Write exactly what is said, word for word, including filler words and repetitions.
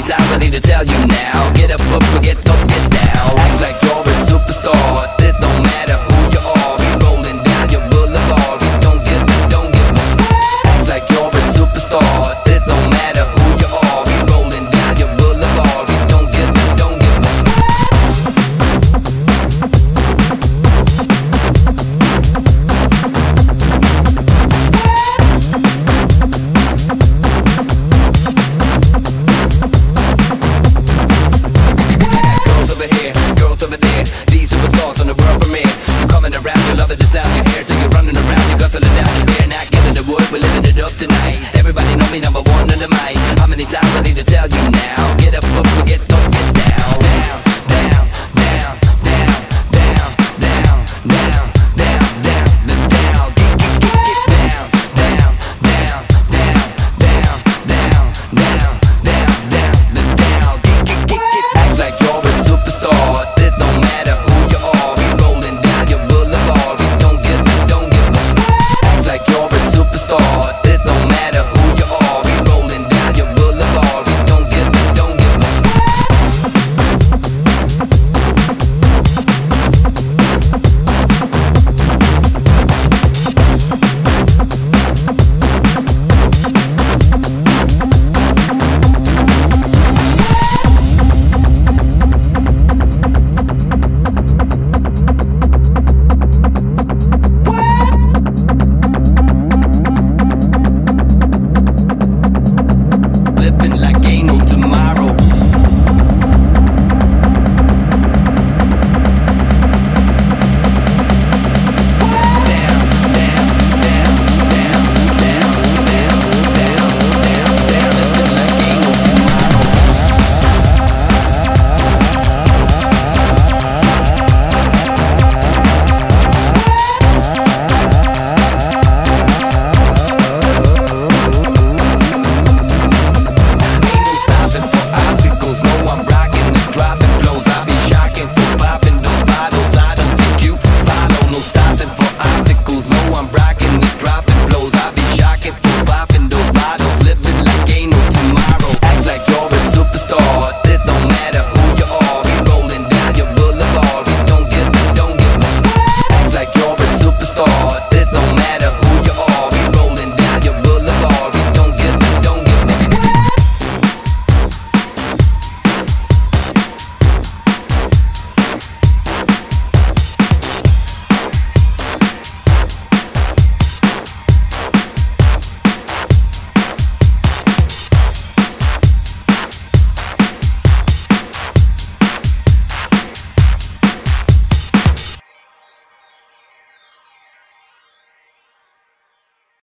times I need to tell you now? Get up, up, get up, get down. Act like you're a superstar. It don't matter who you are. We rolling down your boulevard. We don't give a, don't give a. Act like you're a superstar. It don't matter who you are. We rolling down your boulevard. We don't give a, don't give a. Girls over here, girls over there. These superstars on the world premiere. You coming around, you loving the sound, your hair, so you're running around, you're guzzling down the beer. Not giving the wood, we're living it up tonight. Everybody know me, number one on the mic. How many times I need to tell you now? Get up, up, get